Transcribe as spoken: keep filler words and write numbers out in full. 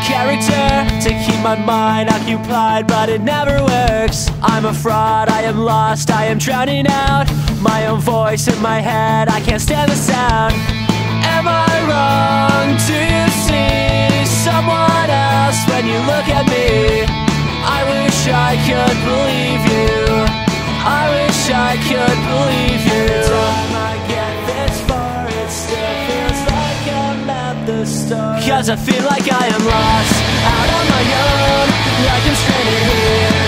character to keep my mind occupied, but it never works. I'm a fraud, I am lost, I am drowning out my own voice in my head, I can't stand the sound. Am I wrong to see someone else when you look at me? I wish I could believe you, I wish I could believe you. Every time I get this far, it still feels like I'm at the start. Cause I feel like I am lost, out on my own, like I'm stranded here.